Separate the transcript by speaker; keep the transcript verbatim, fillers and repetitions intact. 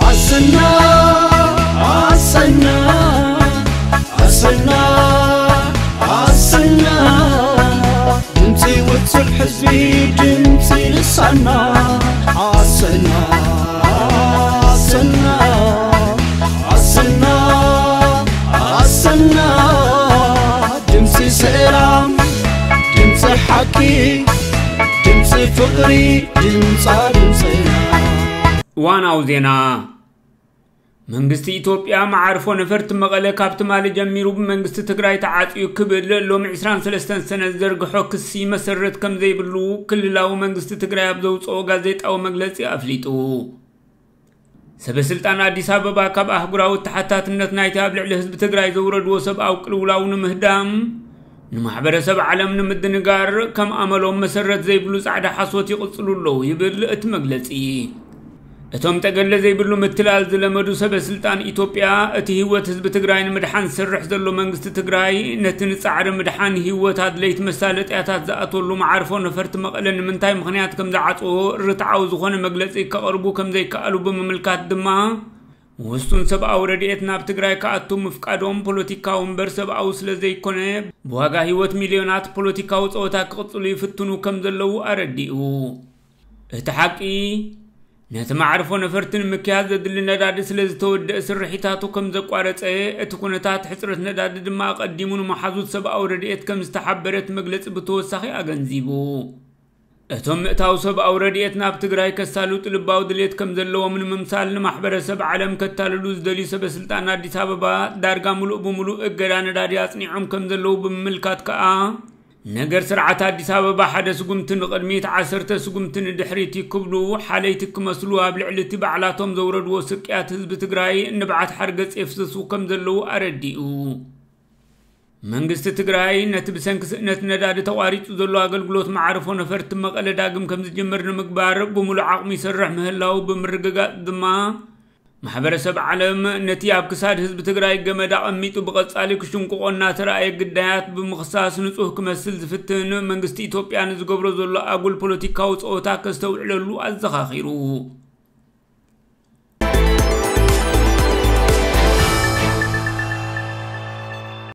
Speaker 1: Asena Asena Asena Asena Dimsi wetsul hizbi dimsi lisana Asena Asena Asena Asena Dimsi seram Dimsi haki Dimsi fukri Dimsa dimsi
Speaker 2: ዋናው ዜና መንግስቲ ኢትዮጵያ መዓርፎ ነፈርቲ መቀለ ካብት ማለ ጀሚሩ በመንግስቲ ትግራይ ተዓጽዩ ክብል ሎም عشرين وثلاثة ሰነ ዝዘርግሖ ክሲ መሰረት ከምዘይብሉ ክልላው መንግስቲ ትግራይ ኣብዘውጾ ጋዜጣዊ መግለጺ ኣፍሊጡ ሰበስልጣን አዲስ አበባ ካብ አህጉራው ተሐታትነት ናይቲ ኣብ ልዕሊ ህዝብ ትግራይ ዘውረድዎ ሰብኣዊ ቅልውላው ንምህዳም ንማሕበረሰብ ዓለም ንምድንጋር ከም ኣመሎም መሰረት ዘይብሉ ጻዕዳ ሓሶት ይቅጽሉሎ ይብል እቲ መግለጺ እቶም ተገለ ዘይብሉ ምትላል ዝለመዱ ሰበስልጣን ኢትዮጵያ እቲ ህይወት ህዝብ ትግራይ ንምድሓን ስርሕ ዘሎ መንግስቲ ትግራይ ነቲ ንጻዕሪ ምድሓን ህይወት ኣድለይት መሳለጥያታት ዝኣተሉ መዓርፎ ነፈርቲ መቐለ ንምንታይ ምኽንያት ከም ዝዓጽዎ ርትዓው ዝኾነ መግለጺ ከቕርቡ ከም ዘይከኣሉ ብምምልካት ድማ ውስጡን ሰብኣዊ ረድኤት ናብ ትግራይ ከኣቱ ምፍቃዶም ፖለቲካዊ እምበር ሰብኣዊ ስለ ዘይኮነ ብዋጋ ህይወት ሚልዮናት ፖለቲካዊ ጸወታ ክቕጽሉ ይፍትኑ ከም ዘለዉ ኣረዲኡ እቲ ሓቂ ነቲ መዓርፎ ነፈርትን ምክያዝ ዘድሊ ነዳዲ ስለ ዝተወደእ ስርሒታቱ ከም ዘቋረጸ እቲ ኩነታት ሕጽረት ነዳዲ ድማ ቀዲሙ ንመሓዙት ሰብኣዊ ረድኤት ከም ዝተሓበረት መግለጺ ብተወሳኺ ኣገንዚቡ እቶም ምእታው ሰብኣዊ ረድኤት ናብ ትግራይ ከሳሉጥ ልባዊ ድሌት ከም ዘለዎም ንምምሳል ንማሕበረሰብ ዓለም ከታልሉ ዝደልዩ ሰበስልጣን አዲስ አበባ ዳርጋ ሙሉእ ብምሉእ እገዳ ነዳዲ ኣጽኒዖም ከም ዘለዉ ብምምልካት ከኣ ነገር ስርዓት አዲስ አበባ ሓደ ስጉምትን ቅድሚት ዓሰርተ ስጉምትን ድሕሪት ይክብሉ ሓለይቲ ክመስሉ ኣብ ልዕልቲ በዓላቶም ዘውረድዎ ስቅያት ህዝብ ትግራይ ንብዓት ሓርገጽ ይፍስሱ ከም ዘለዉ ኣረዲኡ መንግስቲ ትግራይ ነቲ ብሰንኪ ስእነት ነዳዲ ተቋሪጹ ዘሎ ኣገልግሎት መዓርፎ ነፈርቲ መቐለ ዳግም ከም ዝጅምር ንምግባር ብሙሉእ ዓቕሚ ይሰርሕ ምህላው ብምርግጋጽ ድማ ማሕበረሰብ ዓለም ነቲ ኣብ ክሳድ ህዝብ ትግራይ ገመዳ ቀሚጡ በቀጻሊ ክሽንቆና ተራእየ ግዳያት ብምኽሳስ ንጹህ ክመስል ዝፍትን መንግስቲ ኢትዮጵያ ንዝገብሮ ዘሎ ኣጉል ፖለቲካዊ ጸወታ ከስተውዕለሉ ኣዘኻኺሩ